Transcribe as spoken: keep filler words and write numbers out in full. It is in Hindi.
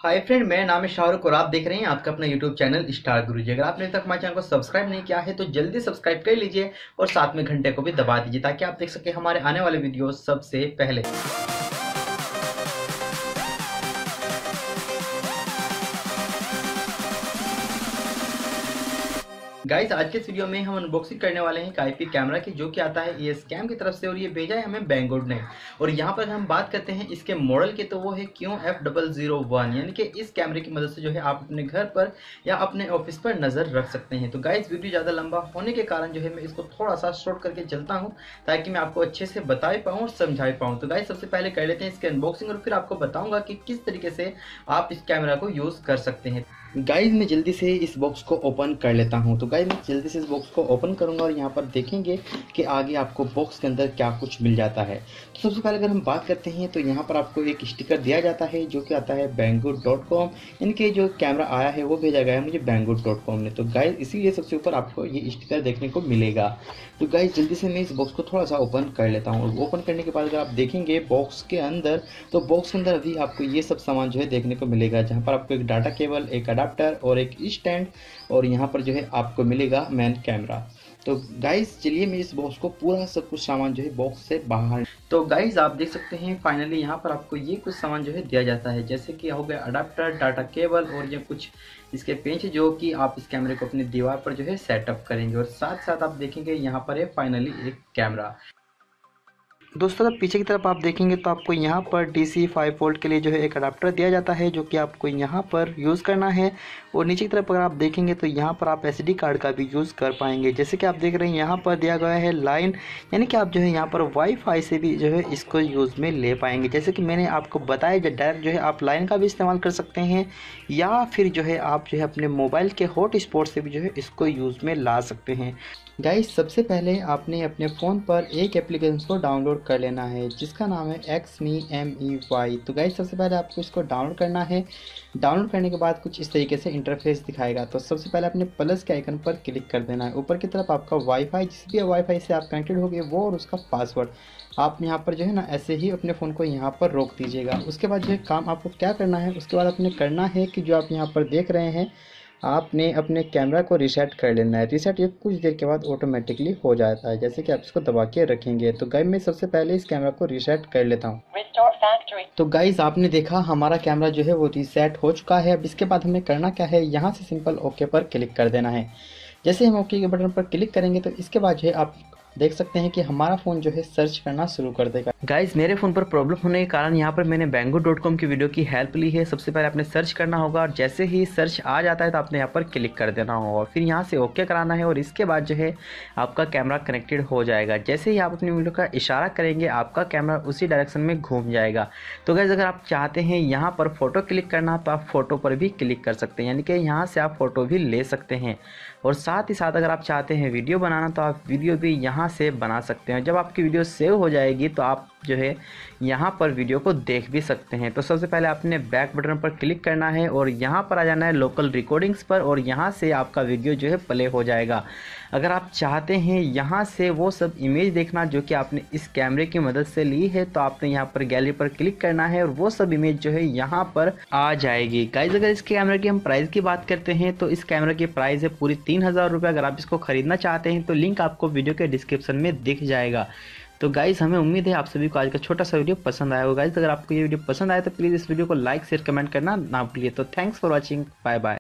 हाय फ्रेंड, मेरा नाम है शाहरुख और आप देख रहे हैं आपका अपना यूट्यूब चैनल स्टार गुरुजी। अगर आपने अभी तक हमारे चैनल को सब्सक्राइब नहीं किया है तो जल्दी सब्सक्राइब कर लीजिए और साथ में घंटे को भी दबा दीजिए ताकि आप देख सके हमारे आने वाले वीडियो सबसे पहले। गाइस, आज के इस वीडियो में हम अनबॉक्सिंग करने वाले हैं एक आईपी कैमरा की, जो कि आता है ये स्कैम की तरफ से और ये भेजा है हमें बैंगलोर ने। और यहाँ पर हम बात करते हैं इसके मॉडल की, तो वो है Q F double zero one. यानी कि इस कैमरे की मदद से जो है आप अपने घर पर या अपने ऑफिस पर नज़र रख सकते हैं। तो गाइस, वीडियो ज़्यादा लंबा होने के कारण जो है मैं इसको थोड़ा सा शॉर्ट करके चलता हूँ ताकि मैं आपको अच्छे से बता पाऊँ और समझा पाऊँ। तो गाइस, सबसे पहले कर लेते हैं इसके अनबॉक्सिंग और फिर आपको बताऊँगा कि किस तरीके से आप इस कैमरा को यूज़ कर सकते हैं। गाइज, मैं जल्दी से इस बॉक्स को ओपन कर लेता हूं। तो गाइज, मैं जल्दी से इस बॉक्स को ओपन करूंगा और यहां पर देखेंगे कि आगे आपको बॉक्स के अंदर क्या कुछ मिल जाता है। तो सबसे पहले अगर हम बात करते हैं तो यहां पर आपको एक स्टिकर दिया जाता है जो कि आता है बैंगलोर डॉट कॉम। इनके जो कैमरा आया है वो भेजा गया है मुझे बैंगलोर डॉट कॉम ने। तो गाइज, इसीलिए सबसे ऊपर आपको ये स्टिकर देखने को मिलेगा। तो गाइज, जल्दी से मैं इस बॉक्स को थोड़ा सा ओपन कर लेता हूँ और ओपन करने के बाद अगर आप देखेंगे बॉक्स के अंदर, तो बॉक्स के अंदर अभी आपको ये सब सामान जो है देखने को मिलेगा, जहाँ पर आपको एक डाटा केबल, एक अडाप्टर और एक स्टैंड और यहाँ पर जो है आपको मिलेगा मेन कैमरा। तो गाइस, चलिए मैं इस बॉक्स को पूरा सब कुछ सामान जो है बॉक्स से बाहर। तो गाइस, आप देख सकते हैं फाइनली यहाँ पर आपको ये कुछ सामान जो है दिया जाता है, जैसे कि हो गया अडाप्टर, डाटा केबल और ये कुछ इसके पेंच, जो कि आप इस कैमरे को अपनी दीवार पर जो है सेटअप करेंगे। और साथ साथ आप देखेंगे यहाँ पर है फाइनली एक कैमरा। दोस्तों, जब पीछे की तरफ आप देखेंगे तो आपको यहाँ पर डी सी फाइव वोल्ट के लिए जो है एक अडाप्टर दिया जाता है, जो कि आपको यहाँ पर यूज़ करना है। और नीचे की तरफ अगर आप देखेंगे तो यहाँ पर आप एस डी कार्ड का भी यूज़ कर पाएंगे। जैसे कि आप देख रहे हैं यहाँ पर दिया गया है लाइन, यानी कि आप जो है यहाँ पर वाईफाई से भी जो है इसको यूज़ में ले पाएंगे। जैसे कि मैंने आपको बताया, जो डायरेक्ट जो है आप लाइन का भी इस्तेमाल कर सकते हैं या फिर जो है आप जो है अपने मोबाइल के हॉट स्पॉट से भी जो है इसको यूज़ में ला सकते हैं। गाइस, सबसे पहले आपने अपने फ़ोन पर एक एप्लीकेशन को डाउनलोड कर लेना है जिसका नाम है X me M E Y. तो गाइस, सबसे पहले आपको इसको डाउनलोड करना है। डाउनलोड करने के बाद कुछ इस तरीके से इंटरफेस दिखाएगा। तो सबसे पहले अपने प्लस के आइकन पर क्लिक कर देना है। ऊपर की तरफ आपका वाईफाई, जिस भी वाईफाई से आप कनेक्टेड हो गए वो और उसका पासवर्ड आप यहाँ पर जो है ना ऐसे ही अपने फ़ोन को यहाँ पर रोक दीजिएगा। उसके बाद जो है काम आपको क्या करना है, उसके बाद आपने करना है कि जो आप यहाँ पर देख रहे हैं, आपने अपने कैमरा को रीसेट कर लेना है। रीसेट ये कुछ देर के बाद ऑटोमेटिकली हो जाता है, जैसे कि आप इसको दबा के रखेंगे। तो गाइस, मैं सबसे पहले इस कैमरा को रीसेट कर लेता हूँ। तो गाइस, आपने देखा हमारा कैमरा जो है वो रीसेट हो चुका है। अब इसके बाद हमें करना क्या है, यहाँ से सिंपल ओके पर क्लिक कर देना है। जैसे हम ओके के बटन पर क्लिक करेंगे तो इसके बाद जो है आप देख सकते हैं कि हमारा फ़ोन जो है सर्च करना शुरू कर देगा। गाइस, मेरे फ़ोन पर प्रॉब्लम होने के कारण यहाँ पर मैंने बैंगलोर डॉट कॉम की वीडियो की हेल्प ली है। सबसे पहले आपने सर्च करना होगा और जैसे ही सर्च आ जाता है तो आपने यहाँ पर क्लिक कर देना होगा और फिर यहाँ से ओके कराना है और इसके बाद जो है आपका कैमरा कनेक्टेड हो जाएगा। जैसे ही आप अपनी वीडियो का इशारा करेंगे आपका कैमरा उसी डायरेक्शन में घूम जाएगा। तो गाइस, अगर आप चाहते हैं यहाँ पर फ़ोटो क्लिक करना तो आप फ़ोटो पर भी क्लिक कर सकते हैं, यानी कि यहाँ से आप फ़ोटो भी ले सकते हैं। और साथ ही साथ अगर आप चाहते हैं वीडियो बनाना तो आप वीडियो भी यहाँ से बना सकते हैं। जब आपकी वीडियो सेव हो जाएगी तो आप जो है यहाँ पर वीडियो को देख भी सकते हैं। तो सबसे पहले आपने बैक बटन पर क्लिक करना है और यहाँ पर आ जाना है लोकल रिकॉर्डिंग्स पर और यहाँ से आपका वीडियो जो है प्ले हो जाएगा। अगर आप चाहते हैं यहाँ से वो सब इमेज देखना जो कि आपने इस कैमरे की मदद से ली है तो आपने यहाँ पर गैलरी पर क्लिक करना है और वो सब इमेज जो है यहाँ पर आ जाएगी। गाइस, अगर इस कैमरे की हम प्राइस की बात करते हैं तो इस कैमरे की प्राइस है पूरी तीन हज़ार रुपये। अगर आप इसको खरीदना चाहते हैं तो लिंक आपको वीडियो के डिस्क्रिप्शन में दिख जाएगा। तो गाइस, हमें उम्मीद है आप सभी को आज का छोटा सा वीडियो पसंद आया होगा। गाइस, अगर आपको ये वीडियो पसंद आया तो प्लीज़ इस वीडियो को लाइक शेयर कमेंट करना ना भूलिए। तो thanks for watching, bye bye.